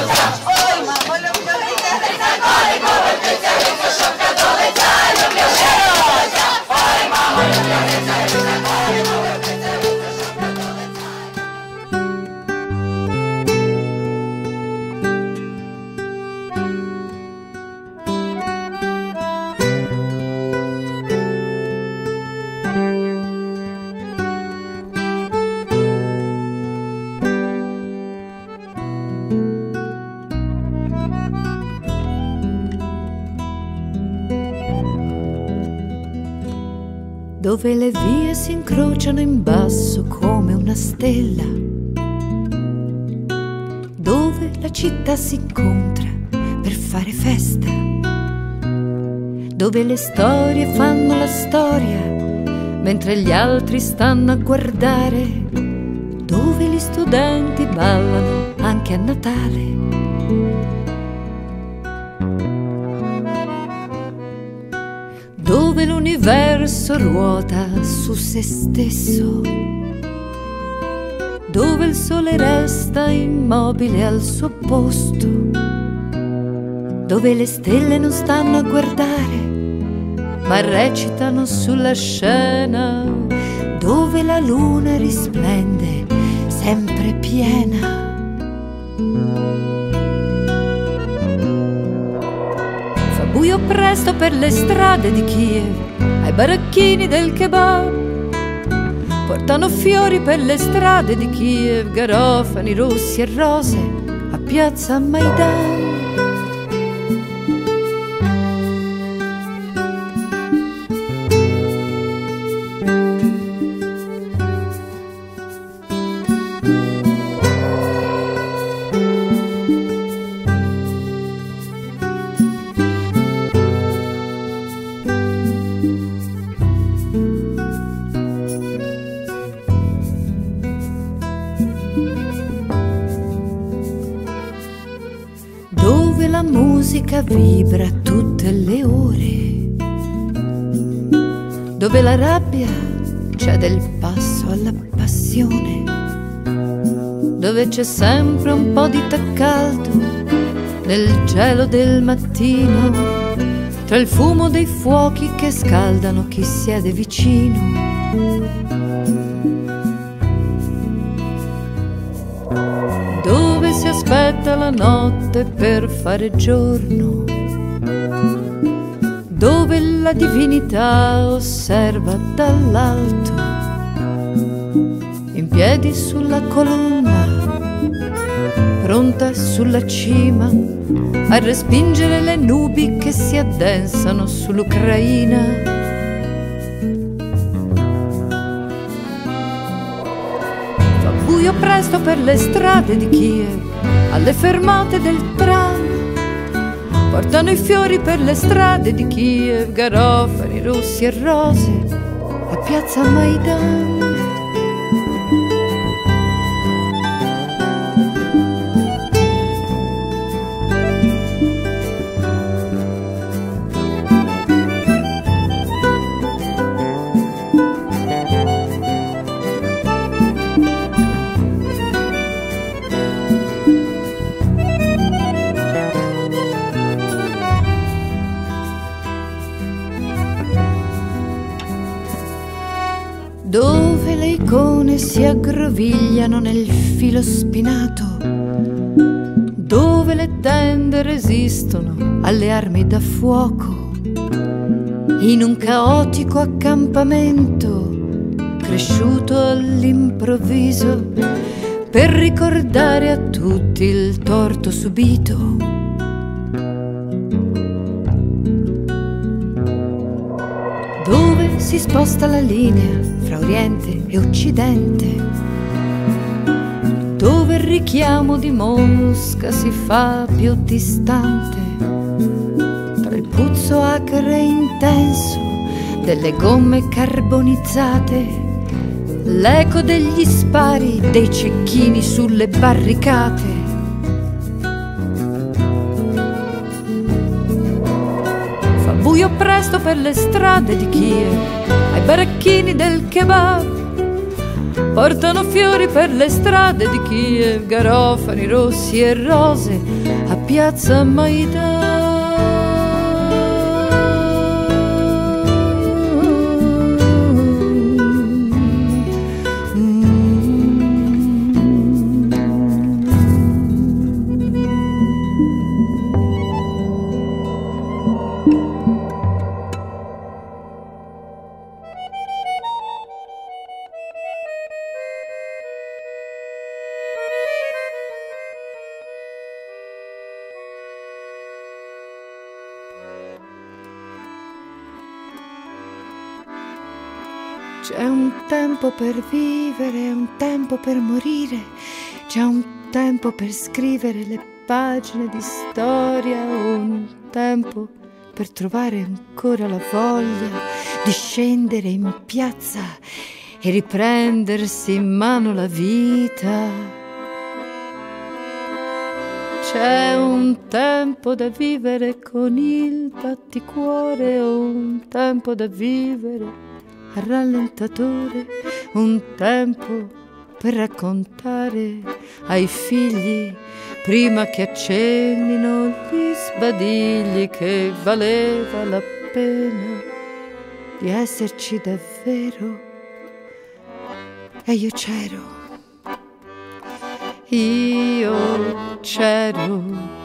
Dove le vie si incrociano in basso come una stella, dove la città si incontra per fare festa, dove le storie fanno la storia mentre gli altri stanno a guardare, dove gli studenti ballano anche a Natale. Dove l'universo ruota su se stesso, dove il sole resta immobile al suo posto, dove le stelle non stanno a guardare ma recitano sulla scena, dove la luna risplende sempre piena. Buio presto per le strade di Kiev, ai baracchini del kebab. Portano fiori per le strade di Kiev, garofani rossi e rose a piazza Maidan. Dove la musica vibra tutte le ore, dove la rabbia cede il passo alla passione, dove c'è sempre un po' di tè caldo nel gelo del mattino, tra il fumo dei fuochi che scaldano chi siede vicino. Dove si aspetta la notte per fare giorno, dove la divinità osserva dall'alto, in piedi sulla colonna, pronta sulla cima a respingere le nubi che si addensano sull'Ucraina. Buio presto per le strade di Kiev, alle fermate del tram. Portano i fiori per le strade di Kiev, garofani rossi e rose a piazza Maidan. Dove le icone si aggrovigliano nel filo spinato, dove le tende resistono alle armi da fuoco, in un caotico accampamento cresciuto all'improvviso per ricordare a tutti il torto subito. Dove si sposta la linea fra Oriente e Occidente, dove il richiamo di Mosca si fa più distante, tra il puzzo acre e intenso delle gomme carbonizzate, l'eco degli spari dei cecchini sulle barricate. Buio presto per le strade di Kiev, ai baracchini del kebab. portano fiori per le strade di Kiev, garofani rossi e rose a piazza Maidan. C'è un tempo per vivere, un tempo per morire, c'è un tempo per scrivere le pagine di storia, un tempo per trovare ancora la voglia di scendere in piazza e riprendersi in mano la vita. C'è un tempo da vivere con il batticuore, un tempo da vivere al rallentatore, un tempo per raccontare ai figli prima che accennino gli sbadigli che valeva la pena di esserci davvero. E io c'ero